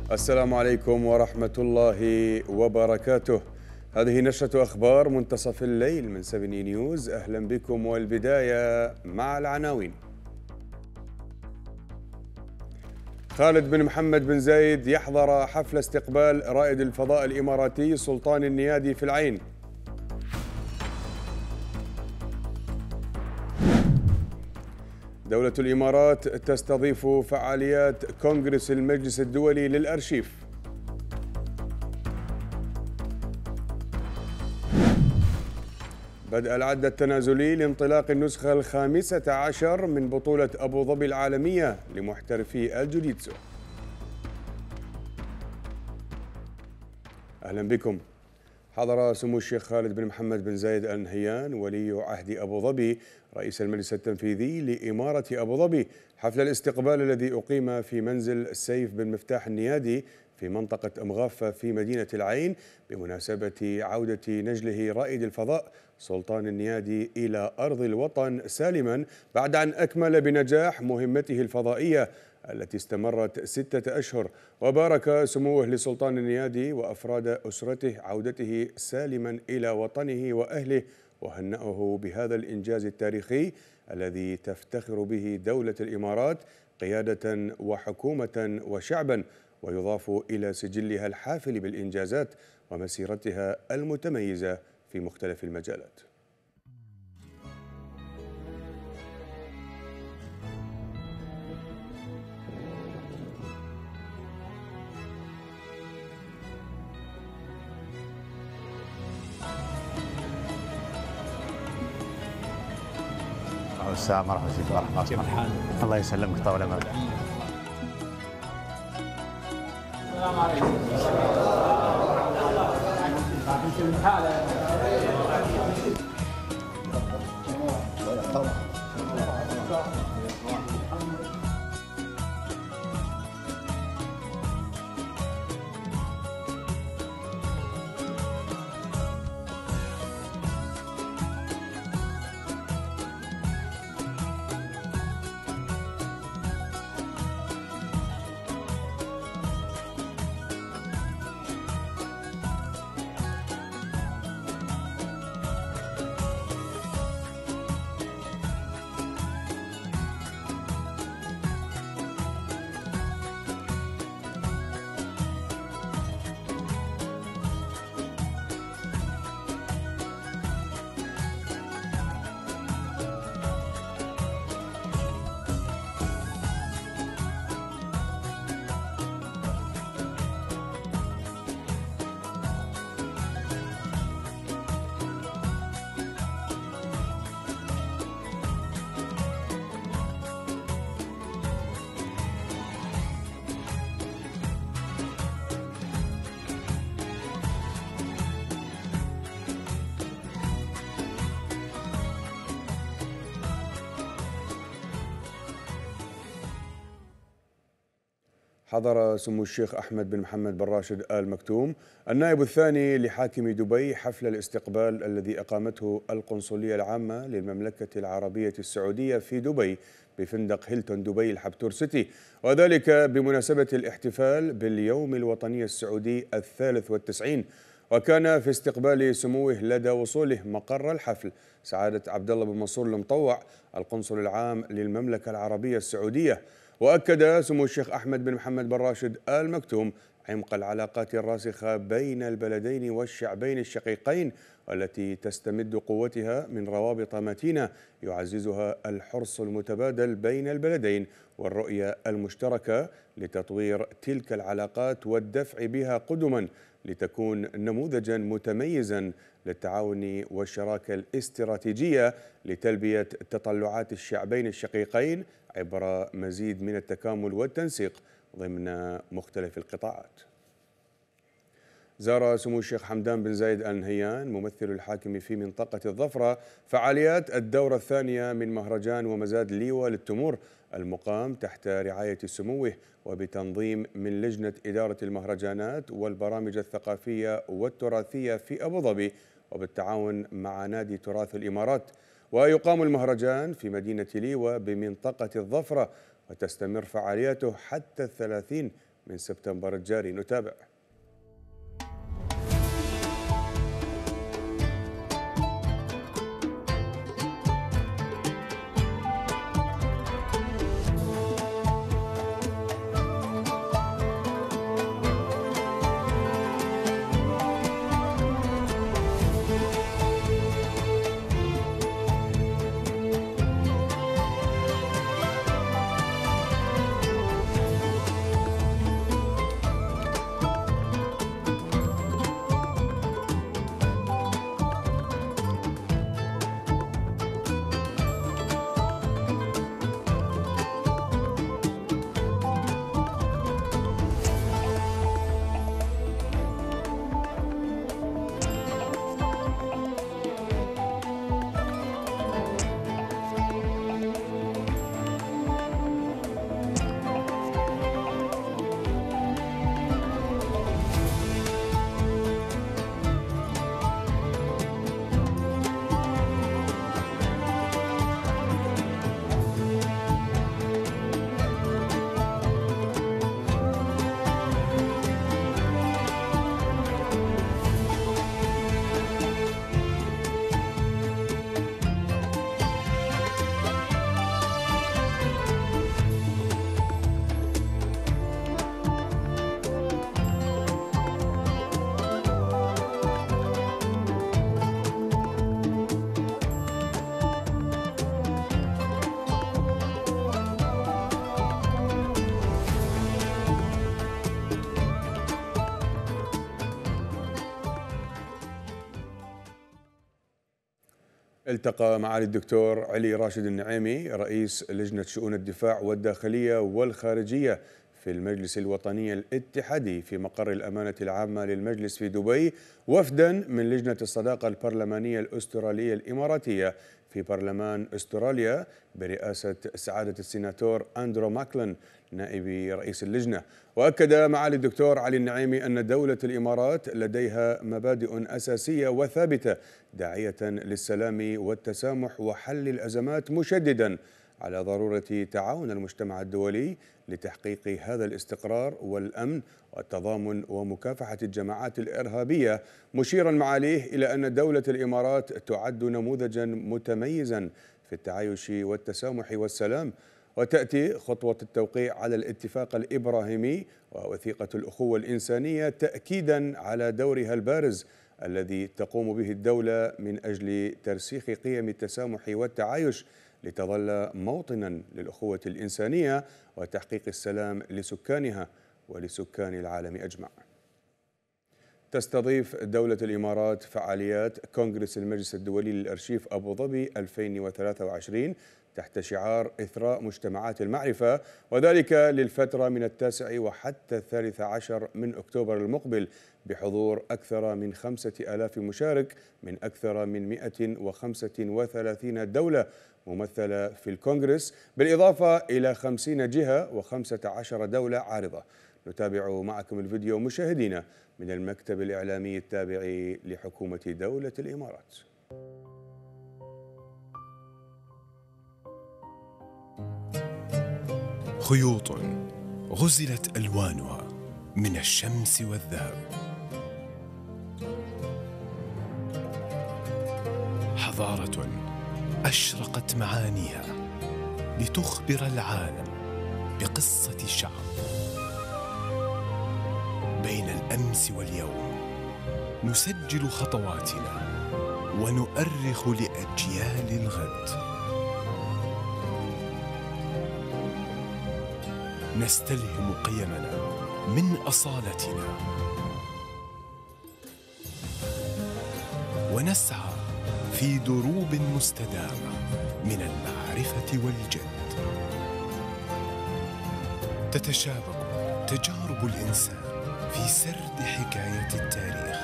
السلام عليكم ورحمة الله وبركاته. هذه نشرة أخبار منتصف الليل من 7 نيوز. أهلا بكم، والبداية مع العناوين. خالد بن محمد بن زايد يحضر حفل استقبال رائد الفضاء الإماراتي سلطان النيادي في العين. دولة الإمارات تستضيف فعاليات كونغرس المجلس الدولي للأرشيف. بدأ العد التنازلي لانطلاق النسخة ال15 من بطولة أبو ظبي العالمية لمحترفي الجوجيتسو. أهلا بكم. حضر سمو الشيخ خالد بن محمد بن زايد آل نهيان ولي عهد أبو ظبي رئيس المجلس التنفيذي لإمارة أبو ظبي حفل الاستقبال الذي أقيم في منزل سيف بن مفتاح النيادي في منطقة مغافة في مدينة العين بمناسبة عودة نجله رائد الفضاء سلطان النيادي إلى أرض الوطن سالما بعد أن أكمل بنجاح مهمته الفضائية التي استمرت 6 أشهر. وبارك سموه لسلطان النيادي وأفراد أسرته عودته سالما إلى وطنه وأهله، وهنأه بهذا الإنجاز التاريخي الذي تفتخر به دولة الإمارات قيادة وحكومة وشعبا، ويضاف إلى سجلها الحافل بالإنجازات ومسيرتها المتميزة في مختلف المجالات. السلام مرحبا سيدي، مرحبا. كيف حالك؟ الله يسلمك، طول عمرك. السلام عليكم. كيف حالك؟ حضر سمو الشيخ أحمد بن محمد بن راشد آل مكتوم النائب الثاني لحاكم دبي حفل الاستقبال الذي أقامته القنصلية العامة للمملكة العربية السعودية في دبي بفندق هيلتون دبي الحبتور سيتي، وذلك بمناسبة الاحتفال باليوم الوطني السعودي ال93. وكان في استقبال سموه لدى وصوله مقر الحفل سعادة عبد الله بن منصور المطوع القنصل العام للمملكة العربية السعودية. وأكد سمو الشيخ أحمد بن محمد بن راشد آل مكتوم عمق العلاقات الراسخة بين البلدين والشعبين الشقيقين، والتي تستمد قوتها من روابط متينة يعززها الحرص المتبادل بين البلدين والرؤية المشتركة لتطوير تلك العلاقات والدفع بها قدما لتكون نموذجا متميزا للتعاون والشراكة الاستراتيجية لتلبية تطلعات الشعبين الشقيقين عبر مزيد من التكامل والتنسيق ضمن مختلف القطاعات. زار سمو الشيخ حمدان بن زايد آل نهيان ممثل الحاكم في منطقة الظفرة فعاليات الدورة الثانية من مهرجان ومزاد ليوة للتمور المقام تحت رعاية سموه وبتنظيم من لجنة إدارة المهرجانات والبرامج الثقافية والتراثية في أبو ظبي وبالتعاون مع نادي تراث الإمارات. ويقام المهرجان في مدينة ليوة بمنطقة الظفرة، وتستمر فعالياته حتى 30 من سبتمبر الجاري. نتابع. التقى معالي الدكتور علي راشد النعيمي رئيس لجنة شؤون الدفاع والداخلية والخارجية في المجلس الوطني الاتحادي في مقر الأمانة العامة للمجلس في دبي وفدا من لجنة الصداقة البرلمانية الأسترالية الإماراتية في برلمان أستراليا برئاسة سعادة السيناتور أندرو ماكلن نائب رئيس اللجنة. وأكد معالي الدكتور علي النعيمي أن دولة الإمارات لديها مبادئ أساسية وثابتة داعية للسلام والتسامح وحل الأزمات، مشددا على ضرورة تعاون المجتمع الدولي لتحقيق هذا الاستقرار والأمن والتضامن ومكافحة الجماعات الإرهابية، مشيرا معاليه إلى أن دولة الإمارات تعد نموذجا متميزا في التعايش والتسامح والسلام. وتأتي خطوة التوقيع على الاتفاق الإبراهيمي ووثيقة الأخوة الإنسانية تأكيدا على دورها البارز الذي تقوم به الدولة من أجل ترسيخ قيم التسامح والتعايش لتظل موطنا للأخوة الإنسانية وتحقيق السلام لسكانها ولسكان العالم أجمع. تستضيف دولة الإمارات فعاليات كونغرس المجلس الدولي للأرشيف أبو ظبي 2023 تحت شعار إثراء مجتمعات المعرفة، وذلك للفترة من 9 وحتى 13 من أكتوبر المقبل بحضور أكثر من 5000 مشارك من أكثر من 135 دولة ممثلة في الكونغرس، بالإضافة إلى 50 جهة و15 دولة عارضة. نتابع معكم الفيديو مشاهدينا من المكتب الإعلامي التابع لحكومة دولة الإمارات. خيوط غزلت ألوانها من الشمس والذهب، حضارة أشرقت معانيها لتخبر العالم بقصة شعب بين الأمس واليوم. نسجل خطواتنا ونؤرخ لأجيال الغد. نستلهم قيمنا من أصالتنا ونسعى في دروب مستدامة من المعرفة والجد. تتشابك تجارب الإنسان في سرد حكاية التاريخ،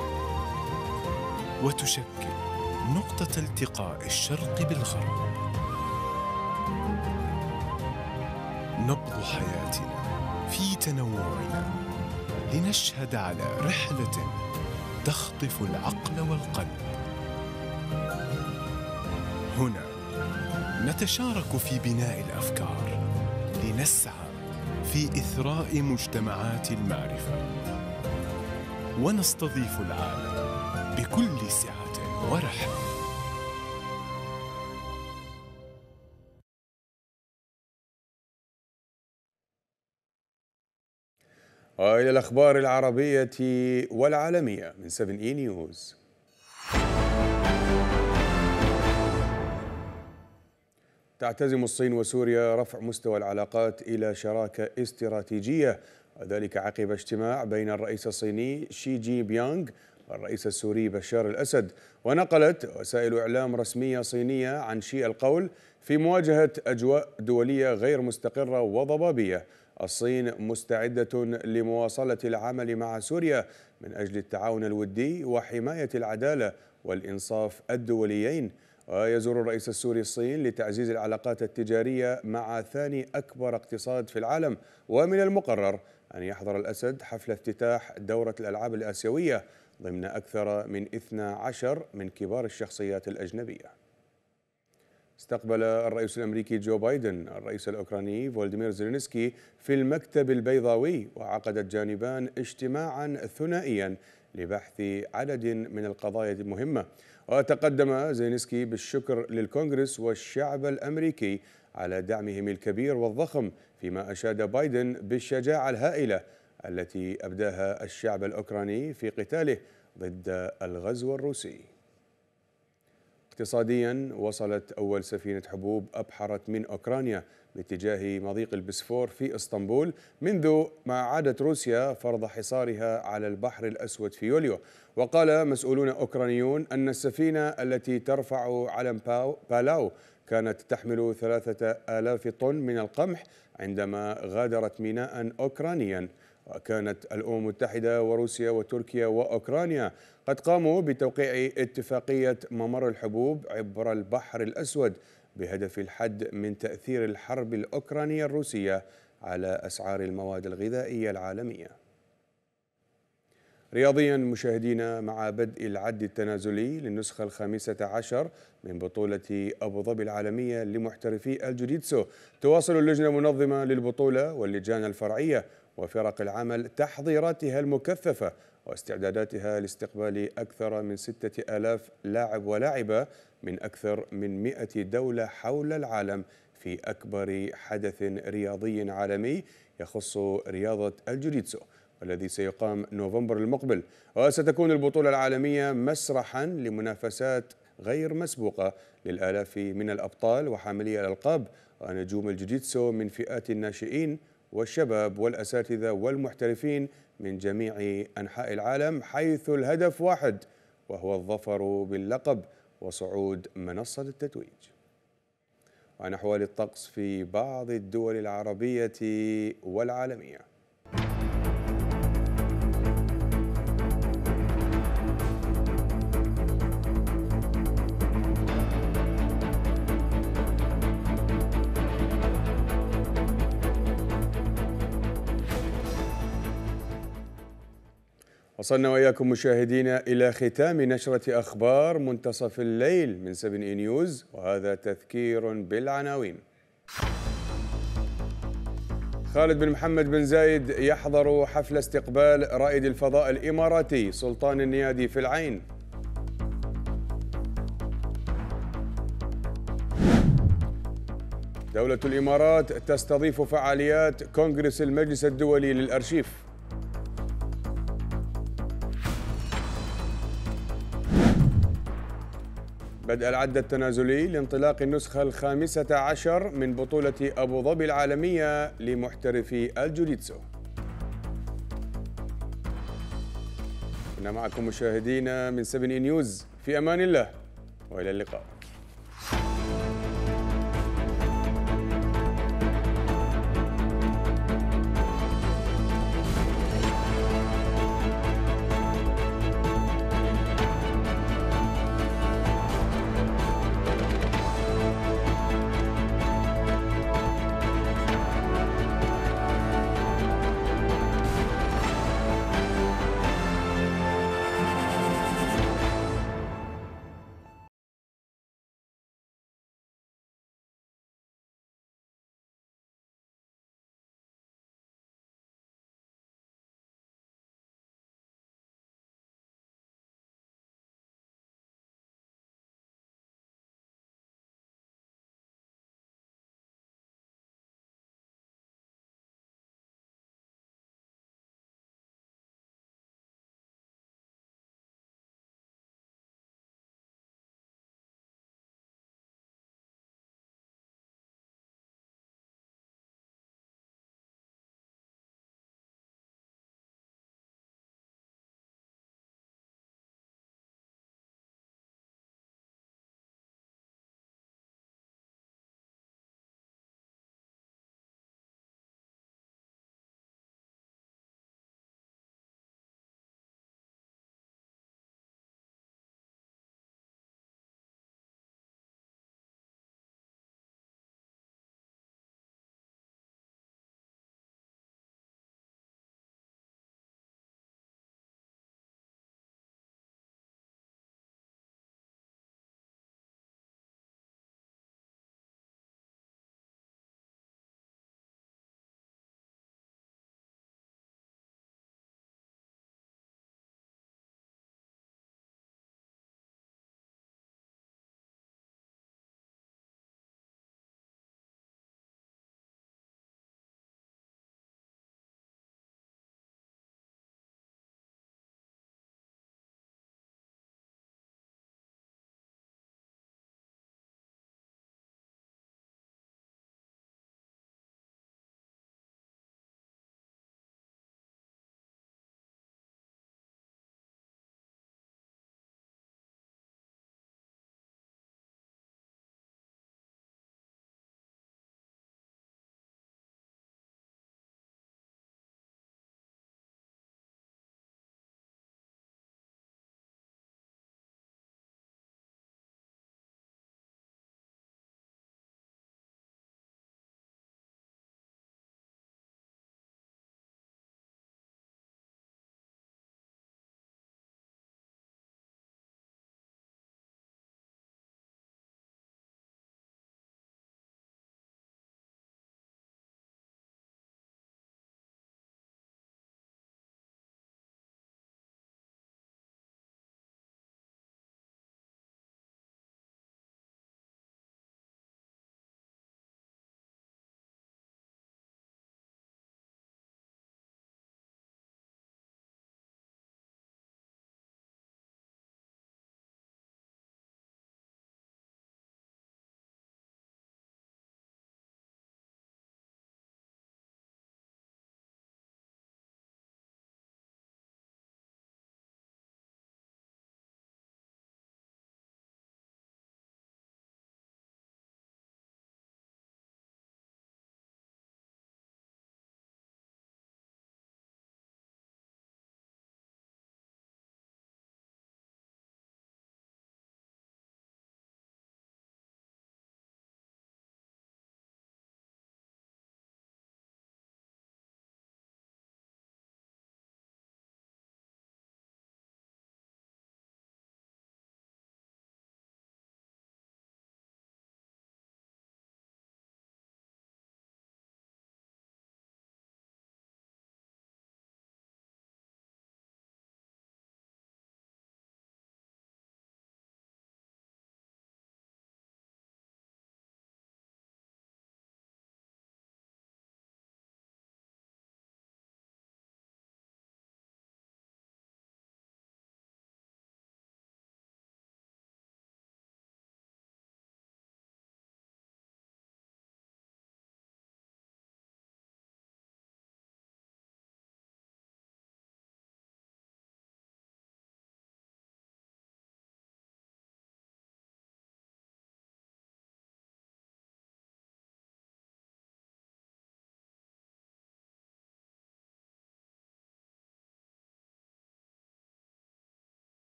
وتشكل نقطة التقاء الشرق بالغرب. نبض حياتنا في تنوعنا لنشهد على رحلة تخطف العقل والقلب. هنا نتشارك في بناء الأفكار لنسعى في إثراء مجتمعات المعرفة، ونستضيف العالم بكل سعة ورحب. وإلى الأخبار العربية والعالمية من 7E نيوز. تعتزم الصين وسوريا رفع مستوى العلاقات إلى شراكة استراتيجية، وذلك عقب اجتماع بين الرئيس الصيني شي جي بيانغ والرئيس السوري بشار الأسد. ونقلت وسائل إعلام رسمية صينية عن شي القول في مواجهة أجواء دولية غير مستقرة وضبابية: الصين مستعدة لمواصلة العمل مع سوريا من أجل التعاون الودي وحماية العدالة والإنصاف الدوليين. ويزور الرئيس السوري الصين لتعزيز العلاقات التجارية مع ثاني أكبر اقتصاد في العالم. ومن المقرر أن يحضر الأسد حفل افتتاح دورة الألعاب الآسيوية ضمن أكثر من 12 من كبار الشخصيات الأجنبية. استقبل الرئيس الأمريكي جو بايدن الرئيس الأوكراني فولوديمير زيلينسكي في المكتب البيضاوي، وعقد الجانبان اجتماعا ثنائيا لبحث عدد من القضايا المهمة. وتقدم زيلينسكي بالشكر للكونغرس والشعب الأمريكي على دعمهم الكبير والضخم، فيما أشاد بايدن بالشجاعة الهائلة التي أبداها الشعب الأوكراني في قتاله ضد الغزو الروسي. اقتصاديا، وصلت أول سفينة حبوب أبحرت من أوكرانيا باتجاه مضيق البسفور في اسطنبول منذ ما عادت روسيا فرض حصارها على البحر الأسود في يوليو. وقال مسؤولون أوكرانيون أن السفينة التي ترفع علم بالاو كانت تحمل 3000 طن من القمح عندما غادرت ميناء أوكرانيا. وكانت الأمم المتحدة وروسيا وتركيا وأوكرانيا قد قاموا بتوقيع اتفاقية ممر الحبوب عبر البحر الأسود بهدف الحد من تأثير الحرب الأوكرانية الروسية على أسعار المواد الغذائية العالمية. رياضيا مشاهدينا، مع بدء العد التنازلي للنسخة 15 من بطولة أبو ظبي العالمية لمحترفي الجوجيتسو، تواصل اللجنة المنظمة للبطولة واللجان الفرعية وفرق العمل تحضيراتها المكثفة واستعداداتها لاستقبال أكثر من 6000 لاعب ولاعبة من أكثر من 100 دولة حول العالم في أكبر حدث رياضي عالمي يخص رياضة الجوجيتسو، والذي سيقام نوفمبر المقبل. وستكون البطولة العالمية مسرحا لمنافسات غير مسبوقة للآلاف من الأبطال وحاملي الألقاب ونجوم الجوجيتسو من فئات الناشئين والشباب والأساتذة والمحترفين من جميع أنحاء العالم، حيث الهدف واحد وهو الظفر باللقب وصعود منصة التتويج. وعن أحوال الطقس في بعض الدول العربية والعالمية. وصلنا وإياكم مشاهدينا إلى ختام نشرة أخبار منتصف الليل من 7E نيوز، وهذا تذكير بالعناوين. خالد بن محمد بن زايد يحضر حفل استقبال رائد الفضاء الإماراتي سلطان النيادي في العين. دولة الإمارات تستضيف فعاليات كونغرس المجلس الدولي للأرشيف. بدء العد التنازلي لانطلاق النسخة 15 من بطولة أبو ظبي العالمية لمحترفي الجوجيتسو. كنا معكم مشاهدينا من 7E نيوز، في أمان الله وإلى اللقاء.